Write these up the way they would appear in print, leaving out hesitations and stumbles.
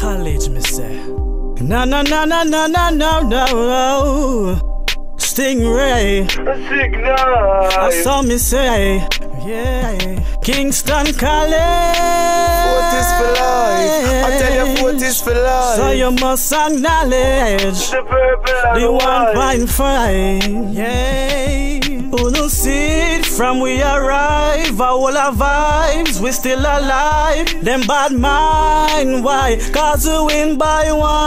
College, me say. No, no, no, no, no, no, no, no. Stingray. Signal. I saw me say. Yeah. Kingston College. 40s for life. I tell you 40s for life. So you must acknowledge The purple and the white. 1.5. Yeah. Who no see it from we arrive? All our vibes, we still alive. Them bad mind, why? Cause we win by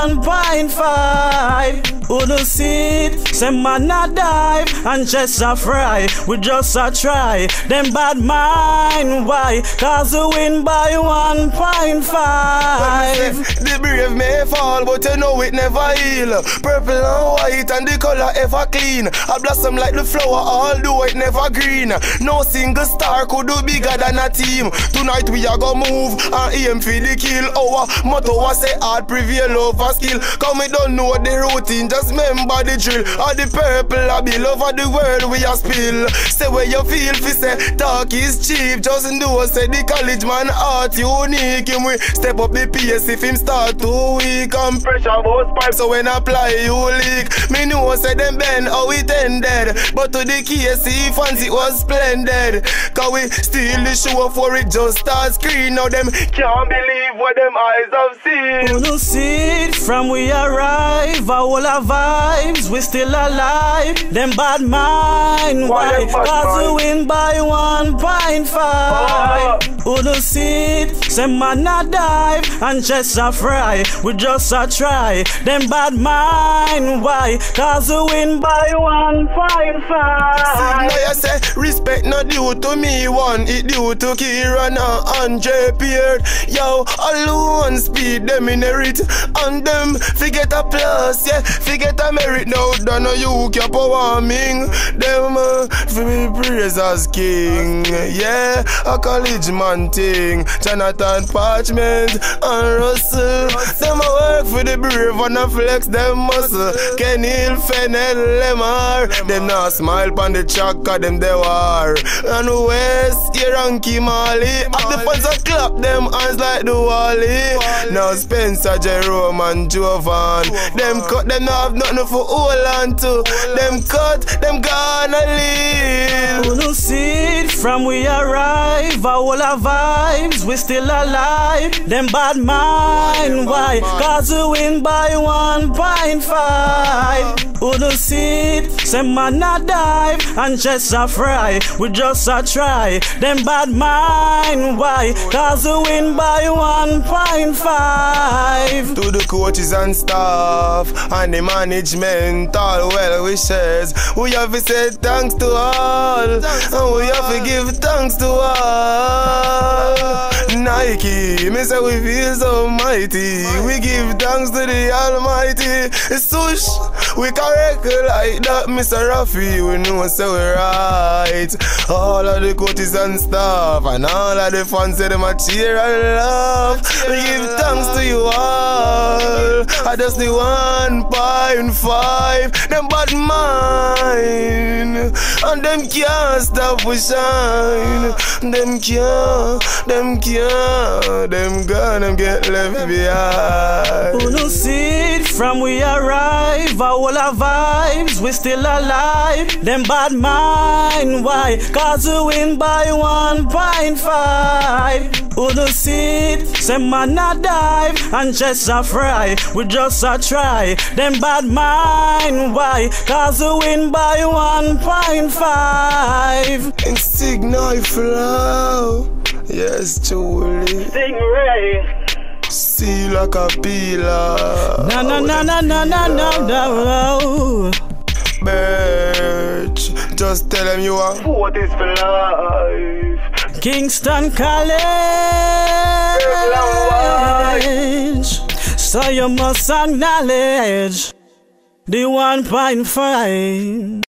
1.5. Who no see it? Say man a dive and just a fry. We just a try. Them bad mind, why? Cause we win by 1.5. The brave may fall, but you know it never heal. Purple and white and the color ever clean. I blossom like the flower, although it never green. No single star could do bigger than a team. Tonight we are gonna move and aim for the kill. Our motto was say hard prevail over skill. Cause we don't know the routine, just remember the drill. All the purple I be over the world we are spill. Say where you feel fi say talk is cheap. Just know say the college man art unique. Him we step up the pace if him start too weak. And pressure both pipes so when apply you leak. Me know say them bend how it ended, but to the KC fans it was splendid. Cause we steal the show for it just start screen. Now them can't believe what them eyes have seen. Who no see it from we arrive? All our vibes, we still alive. Them bad mind, why? Cause we win by 1.5. Who no see it? Say man a dive and just a fry. We just a try. Them bad mind, why? Cause we win by 1.5. Now you say respect not due to me one, it due to Kieran and Andre Beard. Yo, alone speed them inherit, and them forget a plus, yeah, forget a merit. Now don't know you keep warming them for me praise as king. Yeah, a college man thing. Jonathan Parchment and Russell, them a work for the brave and a flex them muscle. Kenil, Fennel, Lemar, them not smile pon the track cause them they war. And West, here and Kimali, up the fans a clap them hands like the Wally. Now Spencer, Jerome and Jovan, them cut them not have nothing for hold on to. Them cut, them gonna leave. Who no see it from we arrive? All our vibes, we still alive. Them bad mind, why? Cause we win by 1.5. Who no see it? Say man a dive and just a fry. We just a try. Them bad mind, why? Cause we win by 1.5. To the coaches and staff and the management, all well wishes, we have to say thanks to all, and we have to give thanks to all. Nike, me say we feel so mighty. We give thanks to the Almighty. Sush, we correct like that, Mr. Rafi. We know say we right. All of the coaches and staff and all of the fans say them a cheer and love. We give thanks to you all. I just need 1.5. Them bad mind, and them can't stop we shine. Them can't, them gonna get left behind. Who no see it from we arrive? All our vibes, we still alive. Them bad mind, why? Cause we win by 1.5. Who no see it? Say man a dive and just a fry. We just a try. Them bad mind, why? Cause we win by 1.5. And signal flow, yes, truly. Stingray. See like a pillar. No, no, no, no, no, no, no, no. Birch, just tell them you are 40s for life. Kingston College. So you must acknowledge the 1.5.